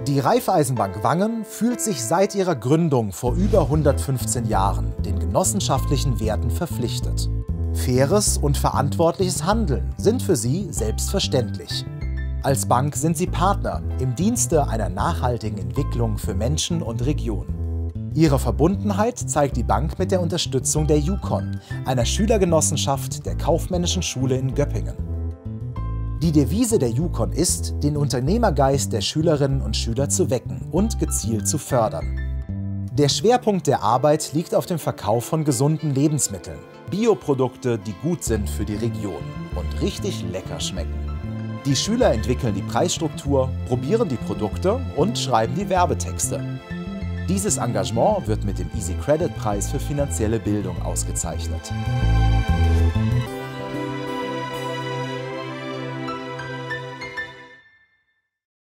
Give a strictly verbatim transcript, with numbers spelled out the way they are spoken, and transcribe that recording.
Die Raiffeisenbank Wangen fühlt sich seit ihrer Gründung vor über hundertfünfzehn Jahren den genossenschaftlichen Werten verpflichtet. Faires und verantwortliches Handeln sind für sie selbstverständlich. Als Bank sind sie Partner im Dienste einer nachhaltigen Entwicklung für Menschen und Regionen. Ihre Verbundenheit zeigt die Bank mit der Unterstützung der JUKON, einer Schülergenossenschaft der Kaufmännischen Schule in Göppingen. Die Devise der JUKON ist, den Unternehmergeist der Schülerinnen und Schüler zu wecken und gezielt zu fördern. Der Schwerpunkt der Arbeit liegt auf dem Verkauf von gesunden Lebensmitteln, Bioprodukte, die gut sind für die Region und richtig lecker schmecken. Die Schüler entwickeln die Preisstruktur, probieren die Produkte und schreiben die Werbetexte. Dieses Engagement wird mit dem Easy Credit Preis für finanzielle Bildung ausgezeichnet.